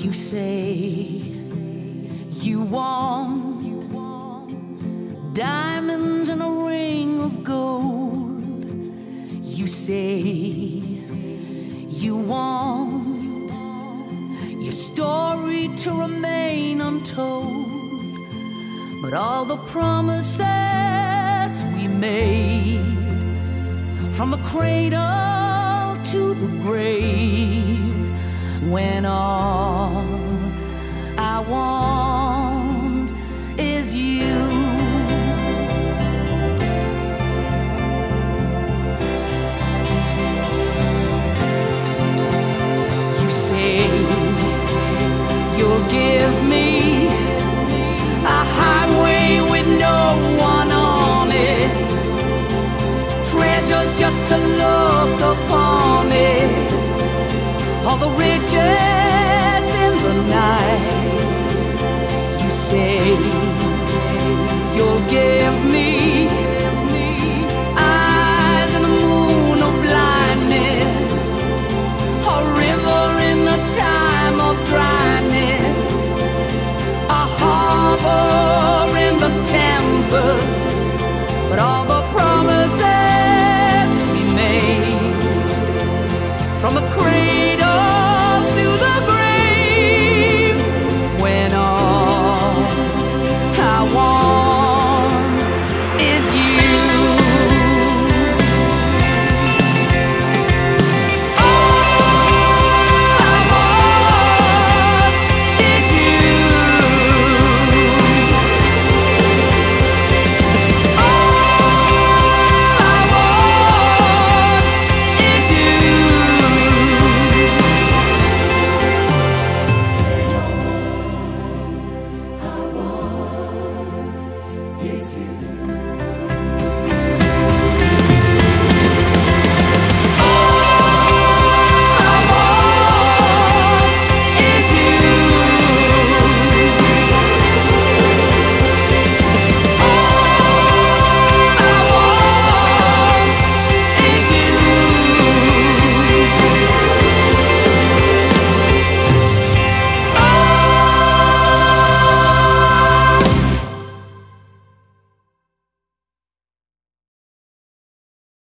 You say you want diamonds and a ring of gold. You say you want your story to remain untold. But all the promises we made, from the cradle to the grave, when all I want is you. You say you'll give me a highway with no one on it, treasures just to look upon it, all the riches in the night. You say